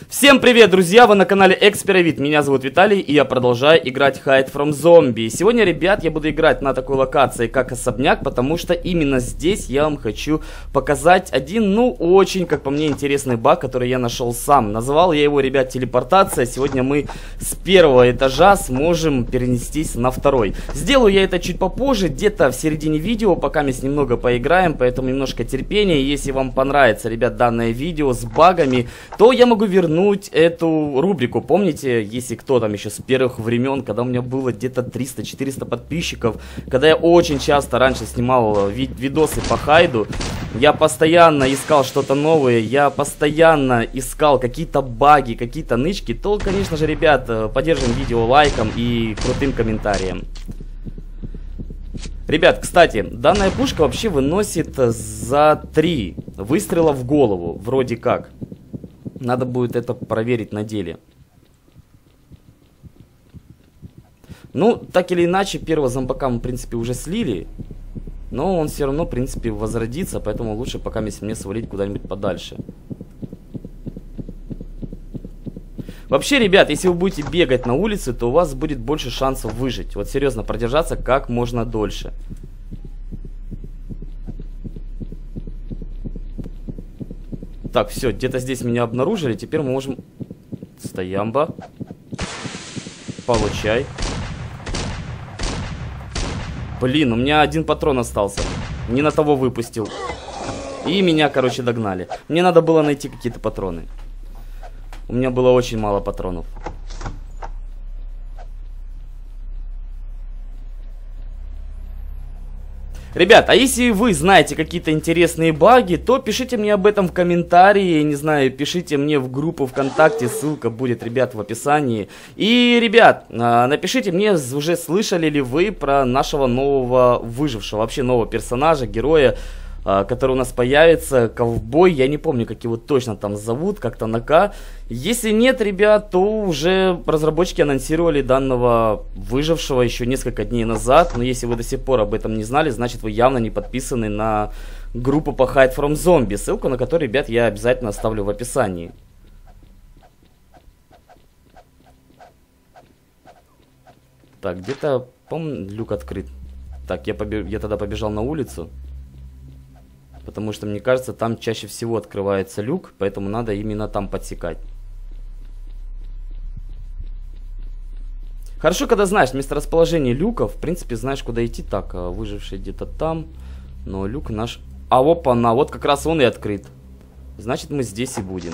Всем привет, друзья! Вы на канале Эксперовид. Меня зовут Виталий, и я продолжаю играть Hide from Zombie. Сегодня, ребят, я буду играть на такой локации, как особняк, потому что именно здесь я вам хочу показать один, очень, как по мне, интересный баг, который я нашел сам. Назвал я его, ребят, телепортация. Сегодня мы с первого этажа сможем перенестись на второй. Сделаю я это чуть попозже, где-то в середине видео, пока мы немного поиграем, поэтому немножко терпения. Если вам понравится, ребят, данное видео с багами, то я могу вернуть эту рубрику. Помните, если кто там еще с первых времен, когда у меня было где-то 300-400 подписчиков, когда я очень часто раньше снимал видосы по хайду, я постоянно искал что-то новое, я постоянно искал какие-то баги, какие-то нычки, то, конечно же, ребят, поддержим видео лайком и крутым комментарием. Ребят, кстати, данная пушка вообще выносит за 3 выстрела в голову, вроде как. Надо будет это проверить на деле. Ну, так или иначе, первого зомбака мы, в принципе, уже слили. Но он все равно, в принципе, возродится. Поэтому лучше пока мне свалить куда-нибудь подальше. Вообще, ребят, если вы будете бегать на улице, то у вас будет больше шансов выжить. Вот серьезно, продержаться как можно дольше. Так, все, где-то здесь меня обнаружили. Теперь мы можем... Стоямба. Получай. Блин, у меня 1 патрон остался. Не на того выпустил. И меня, короче, догнали. Мне надо было найти какие-то патроны. У меня было очень мало патронов. Ребят, а если вы знаете какие-то интересные баги, то пишите мне об этом в комментарии, не знаю, пишите мне в группу ВКонтакте, ссылка будет, ребят, в описании. И, ребят, напишите мне, уже слышали ли вы про нашего нового выжившего, вообще нового персонажа, героя, который у нас появится, ковбой, я не помню, как его точно там зовут, как-то на К. Если нет, ребят, то уже разработчики анонсировали данного выжившего еще несколько дней назад. Но если вы до сих пор об этом не знали, значит вы явно не подписаны на группу по Hide from Zombie, ссылку на которую, ребят, я обязательно оставлю в описании. Так, где-то, по-моему, люк открыт. Так, я тогда побежал на улицу. Потому что, мне кажется, там чаще всего открывается люк, поэтому надо именно там подсекать. Хорошо, когда знаешь месторасположение люков, в принципе, знаешь, куда идти. Так, выживший где-то там, но люк наш... А, опа-на, вот как раз он и открыт. Значит, мы здесь и будем.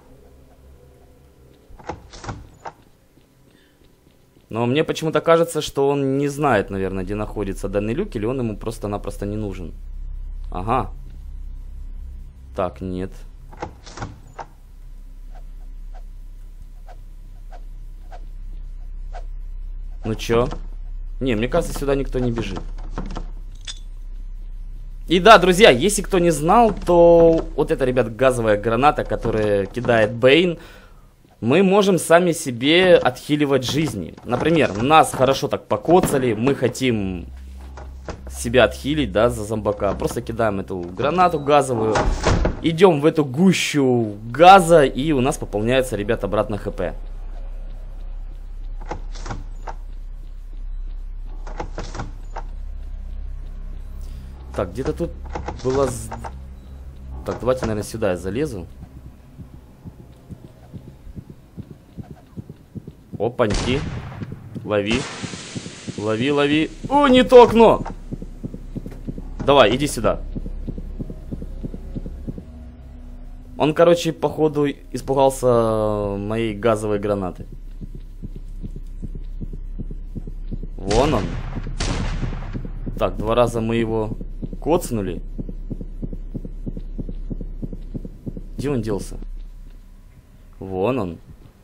Но мне почему-то кажется, что он не знает, наверное, где находится данный люк, или он ему просто-напросто не нужен. Ага. Так, нет. Ну чё? Не, мне кажется, сюда никто не бежит. И да, друзья, если кто не знал, то вот это, ребят, газовая граната, которая кидает Бэйн, мы можем сами себе отхиливать жизни. Например, нас хорошо так покоцали, мы хотим себя отхилить, да, за зомбака. Просто кидаем эту гранату газовую, идем в эту гущу газа, и у нас пополняется, ребят, обратно ХП. Так, где-то тут было... Так, давайте, наверное, сюда я залезу. Опаньки. Лови. Лови, лови. О, не то окно! Давай, иди сюда. Он, короче, походу испугался моей газовой гранаты. Вон он. Так, 2 раза мы его коцнули. Где он делся? Вон он.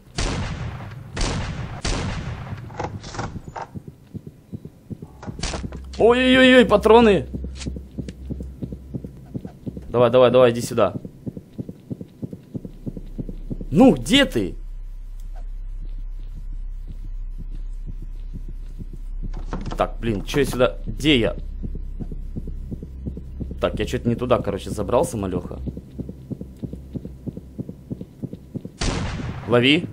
Ой-ой-ой, патроны. Давай, давай, давай, иди сюда. Ну, где ты? Так, блин, что я сюда... Где я? Так, я что-то не туда, короче, забрался, малеха. Лови.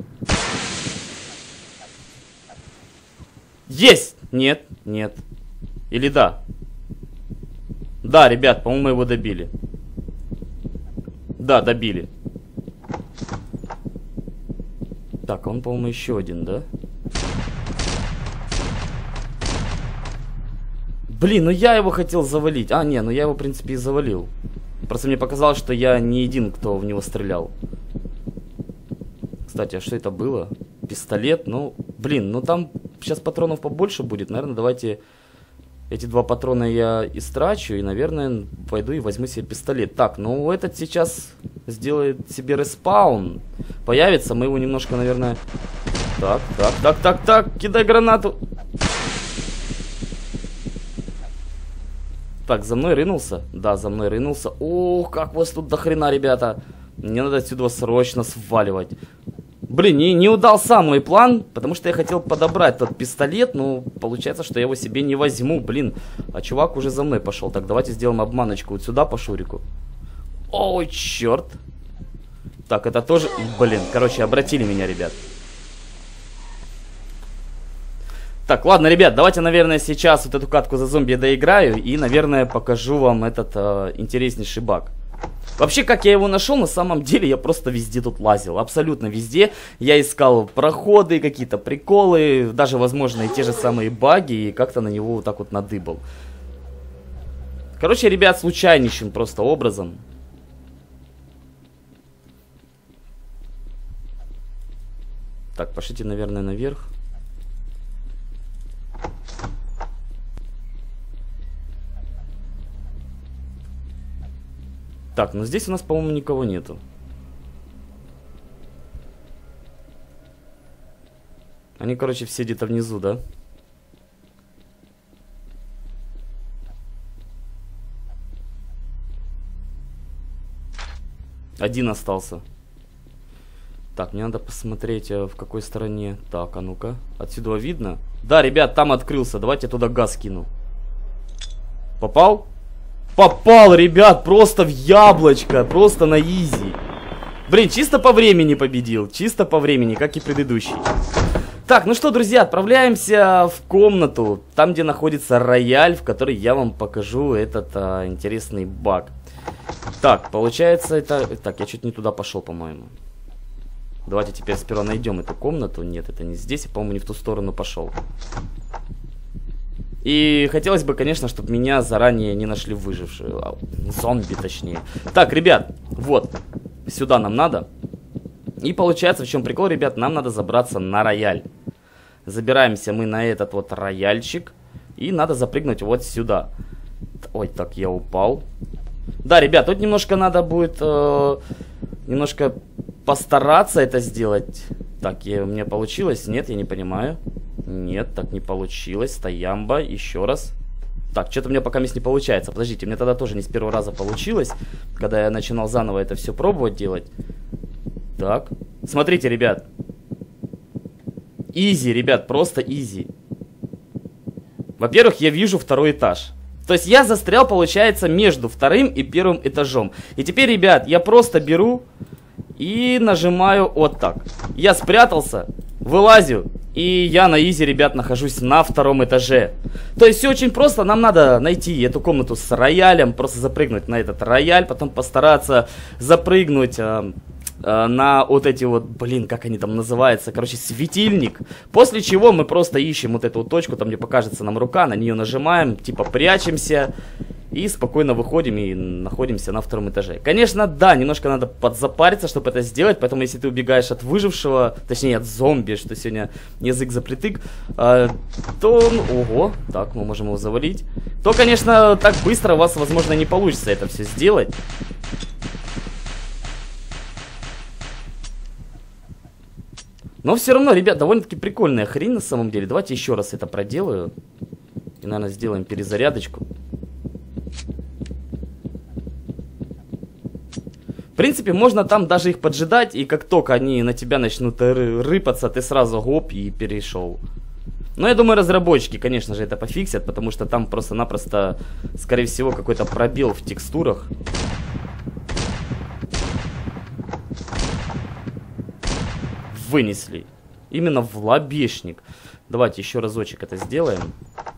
Есть! Нет, нет. Или да? Да, ребят, по-моему, его добили. Да, добили. Так, он, по-моему, еще один, да? Блин, ну я его хотел завалить. А, не, ну я его, в принципе, и завалил. Просто мне показалось, что я не един, кто в него стрелял. Кстати, а что это было? Пистолет, ну, блин, ну там сейчас патронов побольше будет. Наверное, давайте эти 2 патрона я истрачу. И, наверное, пойду и возьму себе пистолет. Так, ну этот сейчас сделает себе респаун. Появится, мы его немножко, наверное... Так, кидай гранату. Так, за мной рынулся? Да, за мной рынулся. Ох, как вас тут до хрена, ребята. Мне надо отсюда срочно сваливать. Блин, не удался мой план, потому что я хотел подобрать тот пистолет, но получается, что я его себе не возьму. Блин, а чувак уже за мной пошел. Так, давайте сделаем обманочку вот сюда по Шурику. Ой, черт. Так, это тоже... Блин, короче, обратили меня, ребят. Так, ладно, ребят, давайте, наверное, сейчас вот эту катку за зомби доиграю и, наверное, покажу вам этот интереснейший баг. Вообще, как я его нашел, на самом деле, я просто везде тут лазил. Абсолютно везде. Я искал проходы, какие-то приколы, даже, возможно, и те же самые баги, и как-то на него вот так вот надыбал. Короче, ребят, случайнейшим просто образом. Так, пошлите, наверное, наверх. Так, ну здесь у нас, по-моему, никого нету. Они, короче, все где-то внизу, да? Один остался. Так, мне надо посмотреть, в какой стороне. Так, а ну-ка. Отсюда видно? Да, ребят, там открылся. Давайте я туда газ кину. Попал? Попал, ребят, просто в яблочко. Просто на изи. Блин, чисто по времени победил. Чисто по времени, как и предыдущий. Так, ну что, друзья, отправляемся в комнату. Там, где находится рояль, в который я вам покажу этот интересный баг. Так, получается это... Так, я чуть не туда пошел, по-моему. Давайте теперь сперва найдем эту комнату. Нет, это не здесь. Я, по-моему, не в ту сторону пошел. И хотелось бы, конечно, чтобы меня заранее не нашли выжившие. Зомби, точнее. Так, ребят, вот. Сюда нам надо. И получается, в чем прикол, ребят, нам надо забраться на рояль. Забираемся мы на этот вот рояльчик. И надо запрыгнуть вот сюда. Ой, так, я упал. Да, ребят, тут немножко надо будет... немножко постараться это сделать. Так, у меня получилось? Нет, я не понимаю. Нет, так не получилось. Стоямба, еще раз. Так, что-то у меня пока не получается. Подождите, мне тогда тоже не с первого раза получилось, когда я начинал заново это все пробовать делать. Так, смотрите, ребят. Изи, ребят, просто изи. Во-первых, я вижу второй этаж. То есть я застрял, получается, между вторым и первым этажом. И теперь, ребят, я просто беру и нажимаю вот так. Я спрятался, вылазю, и я на изи, ребят, нахожусь на втором этаже. То есть все очень просто, нам надо найти эту комнату с роялем, просто запрыгнуть на этот рояль, потом постараться запрыгнуть на вот эти вот, блин, как они там называются, короче, светильник. После чего мы просто ищем вот эту вот точку, там где покажется нам рука, на нее нажимаем, типа прячемся. И спокойно выходим и находимся на втором этаже. Конечно, да, немножко надо подзапариться, чтобы это сделать. Поэтому, если ты убегаешь от выжившего, точнее от зомби, что сегодня язык запритык, то... Ого, так, мы можем его завалить. То, конечно, так быстро у вас, возможно, не получится это все сделать. Но все равно, ребят, довольно-таки прикольная хрень на самом деле. Давайте еще раз это проделаю. И, наверное, сделаем перезарядочку. В принципе, можно там даже их поджидать, и как только они на тебя начнут рыпаться, ты сразу гоп и перешел. Но я думаю, разработчики, конечно же, это пофиксят, потому что там просто-напросто, скорее всего, какой-то пробел в текстурах. вынесли. Именно в лобешник. Давайте еще разочек это сделаем.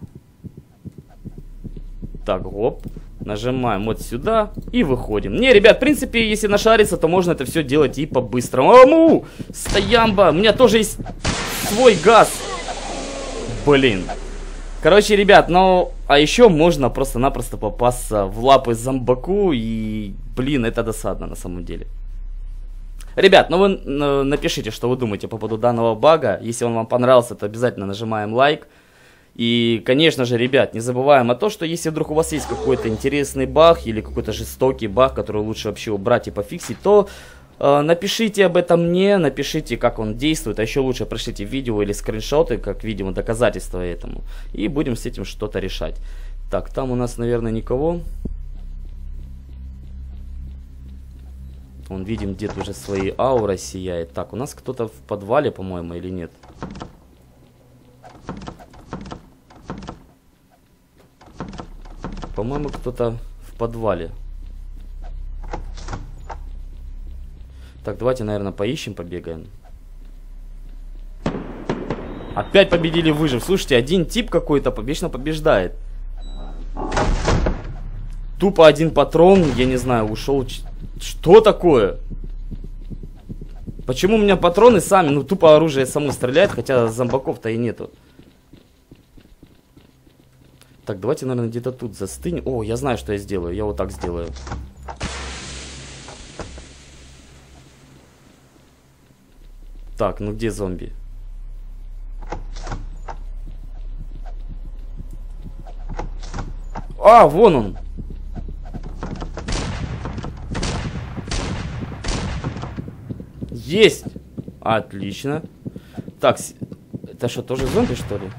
Так, гоп. Нажимаем вот сюда и выходим. Не, ребят, в принципе, если нашариться, то можно это все делать и по-быстрому. Стоямба! У меня тоже есть свой газ. Блин. Короче, ребят, ну, а еще можно просто-напросто попасться в лапы зомбаку. И, блин, это досадно на самом деле. Ребят, ну вы напишите, что вы думаете по поводу данного бага. Если он вам понравился, то обязательно нажимаем лайк. И, конечно же, ребят, не забываем о том, что если вдруг у вас есть какой-то интересный баг или какой-то жестокий баг, который лучше вообще убрать и пофиксить, то напишите об этом мне, напишите, как он действует, а еще лучше пришлите видео или скриншоты, как видимо, доказательства этому. И будем с этим что-то решать. Так, там у нас, наверное, никого. Он, видим, где-то уже своей аурой сияет. Так, у нас кто-то в подвале, по-моему, или нет? По-моему, кто-то в подвале. Так, давайте, наверное, поищем, побегаем. Опять победили выжив. Слушайте, один тип какой-то вечно побеждает. Тупо один патрон, я не знаю, ушел. Что такое? Почему у меня патроны сами, ну тупо оружие само стреляет, хотя зомбаков-то и нету. Так, давайте, наверное, где-то тут застынем. О, я знаю, что я сделаю. Я вот так сделаю. Так, ну где зомби? А, вон он. Есть. Отлично. Так, это что, тоже зомби, что ли?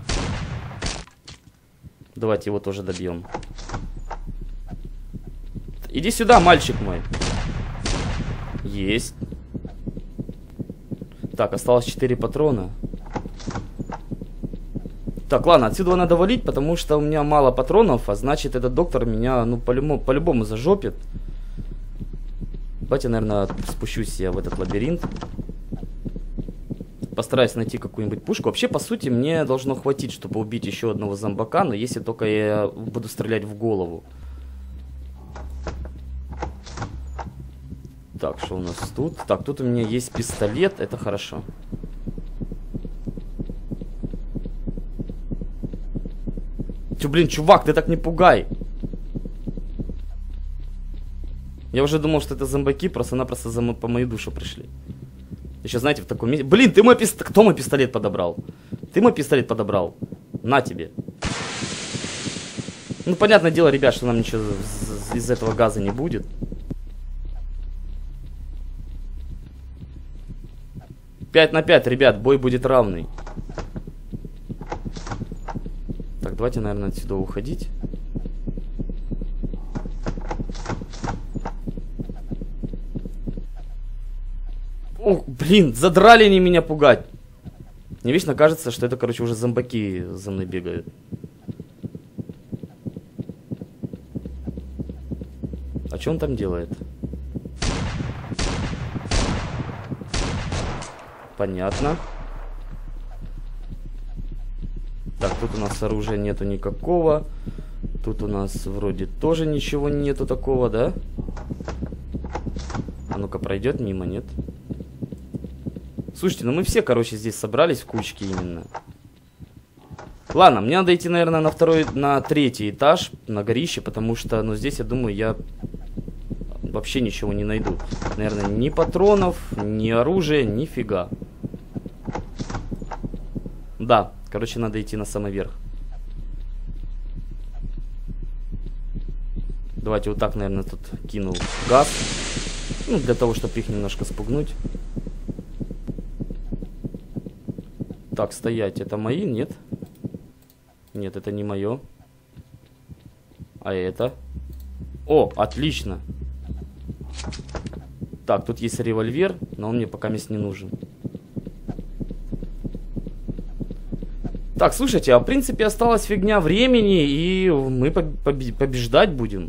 Давайте его тоже добьем. Иди сюда, мальчик мой. Есть. Так, осталось 4 патрона. Так, ладно, отсюда надо валить, потому что у меня мало патронов, а значит, этот доктор меня, ну, по-любому зажопит. Давайте, наверное, спущусь я в этот лабиринт. Постараюсь найти какую-нибудь пушку. Вообще, по сути, мне должно хватить, чтобы убить еще одного зомбака, но если только я буду стрелять в голову. Так, что у нас тут? Так, тут у меня есть пистолет, это хорошо. Тю, блин, чувак, ты так не пугай. Я уже думал, что это зомбаки, просто-напросто по мою душу пришли. Еще, знаете, в таком месте... Блин, ты мой пистолет... Кто мой пистолет подобрал? Ты мой пистолет подобрал? На тебе. Ну, понятное дело, ребят, что нам ничего из этого газа не будет. Пять на 5, ребят, бой будет равный. Так, давайте, наверное, отсюда уходить. Ох, блин, задрали они меня пугать. Мне вечно кажется, что это, короче, уже зомбаки за мной бегают. А что он там делает? Понятно. Так, тут у нас оружия нету никакого. Тут у нас вроде тоже ничего нету такого, да? А ну-ка, пройдет мимо, нет? Слушайте, ну мы все, короче, здесь собрались в кучке именно. Ладно, мне надо идти, наверное, на третий этаж, на горище, потому что, ну, здесь, я думаю, я вообще ничего не найду. Наверное, ни патронов, ни оружия, нифига. Да, короче, надо идти на самый верх. Давайте вот так, наверное, тут кину газ. Ну, для того, чтобы их немножко спугнуть. Так, стоять, это мои? Нет. Нет, это не мое. А это? О, отлично. Так, тут есть револьвер, но он мне пока не нужен. Так, слушайте, а в принципе осталась фигня времени, и мы побеждать будем.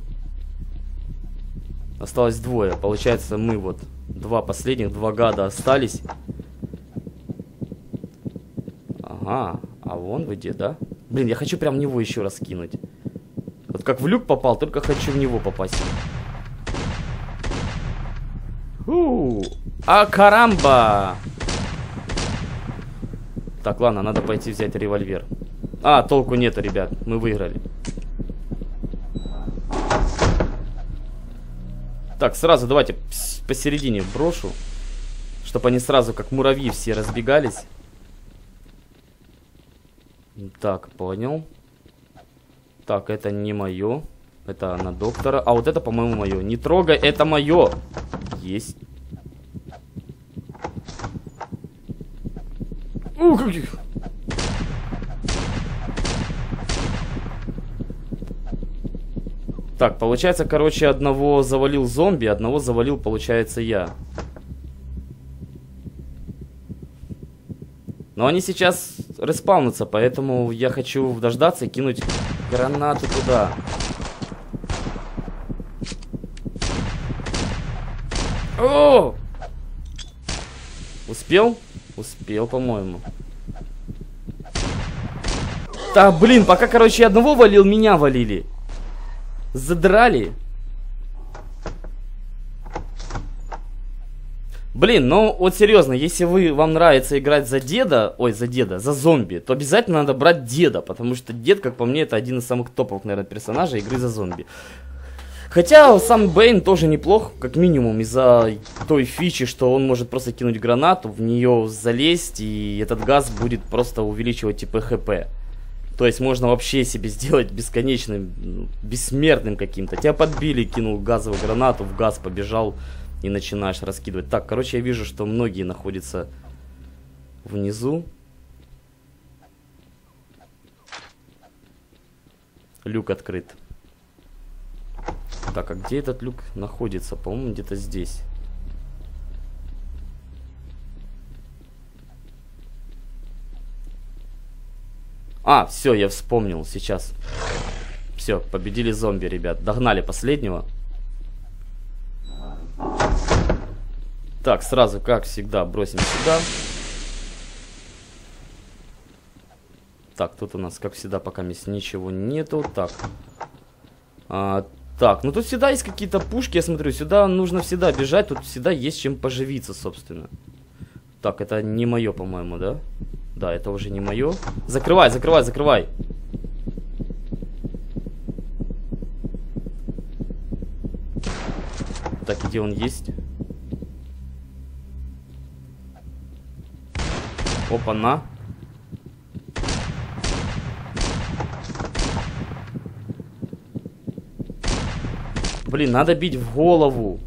Осталось двое. Получается, мы вот два последних, два гада остались. Ага, а вон вы где, да? Блин, я хочу прям в него еще раз кинуть. Вот как в люк попал, только хочу в него попасть. А карамба! Так, ладно, надо пойти взять револьвер. А, толку нету, ребят, мы выиграли. Так, сразу давайте посередине брошу, чтобы они сразу как муравьи все разбегались. Так, понял. Так, это не мое. Это на доктора. А вот это, по-моему, мое. Не трогай, это мое. Есть. Так, получается, короче, одного завалил зомби, одного завалил, получается, я. Но они сейчас респаунятся, поэтому я хочу дождаться и кинуть гранату туда. О! Успел? Успел, по-моему. Да, блин, пока, короче, я одного валил, меня валили. Задрали. Блин, ну вот серьезно, если вам нравится играть за деда, за зомби, то обязательно надо брать деда, потому что дед, как по мне, это один из самых топовых, наверное, персонажей игры за зомби. Хотя сам Бэйн тоже неплох, как минимум из-за той фичи, что он может просто кинуть гранату, в нее залезть, и этот газ будет просто увеличивать типа ХП. То есть можно вообще себе сделать бесконечным, бессмертным каким-то. Тебя подбили, кинул газовую гранату, в газ побежал и начинаешь раскидывать. Так, короче, я вижу, что многие находятся внизу. Люк открыт. Так, а где этот люк находится? По-моему, где-то здесь. А, все, я вспомнил сейчас. Все, победили зомби, ребят. Догнали последнего. Так, сразу, как всегда, бросим сюда. Так, тут у нас, как всегда, пока ничего нету. Так. Так, ну тут всегда есть какие-то пушки, я смотрю. Сюда нужно всегда бежать, тут всегда есть чем поживиться, собственно. Так, это не мое, по-моему, да? Да, это уже не мое. Закрывай, закрывай, закрывай. Так, где он есть? Опа-на. Блин, надо бить в голову.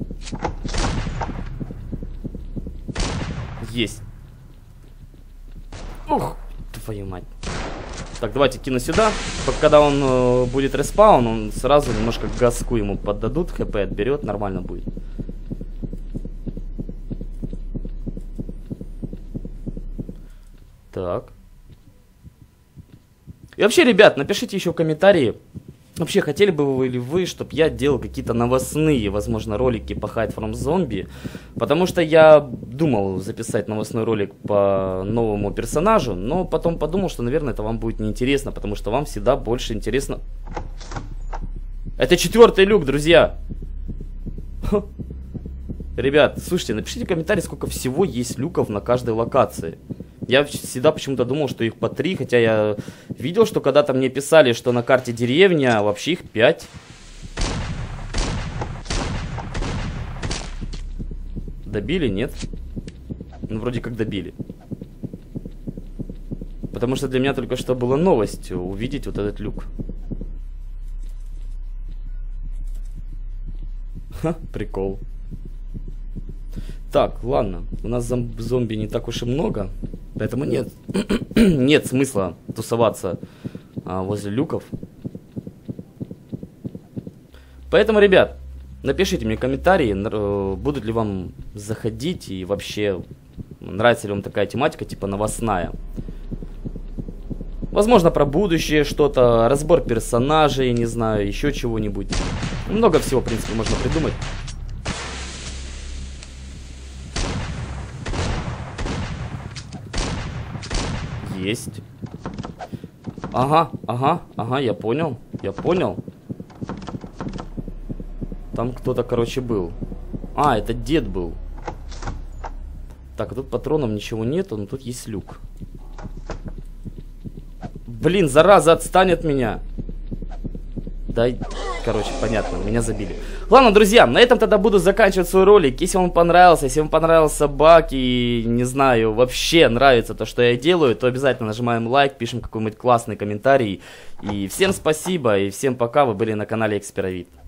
Есть. Ух, твою мать. Так, давайте кину сюда. Когда он будет респаун, он сразу немножко газку ему поддадут, хп отберет, нормально будет. Так. И вообще, ребят, напишите еще в комментарии. Вообще, хотели бы вы или вы, чтобы я делал какие-то новостные, возможно, ролики по Hide from Zombie? Потому что я думал записать новостной ролик по новому персонажу, но потом подумал, что, наверное, это вам будет неинтересно, потому что вам всегда больше интересно... Это 4-й люк, друзья! Ребят, слушайте, напишите в комментарии, сколько всего есть люков на каждой локации. Я всегда почему-то думал, что их по 3, хотя я видел, что когда-то мне писали, что на карте деревня, а вообще их 5. Добили, нет? Ну, вроде как добили. Потому что для меня только что было новостью увидеть вот этот люк. Ха, прикол. Так, ладно, у нас зомби не так уж и много, поэтому нет, нет смысла тусоваться возле люков. Поэтому, ребят, напишите мне комментарии, будут ли вам заходить и вообще нравится ли вам такая тематика, типа новостная. Возможно, про будущее что-то, разбор персонажей, не знаю, еще чего-нибудь. Много всего, в принципе, можно придумать. Есть. Ага, ага, ага, я понял. Я понял. Там кто-то, короче, был. А, это дед был. Так, а тут патронов ничего нету, но тут есть люк. Блин, зараза, отстань от меня. Дай, короче, понятно, меня забили. Ладно, друзья, на этом тогда буду заканчивать свой ролик. Если вам понравился, если вам понравился баг и, не знаю, вообще нравится то, что я делаю, то обязательно нажимаем лайк, пишем какой-нибудь классный комментарий. И всем спасибо, и всем пока, вы были на канале Эксперовид.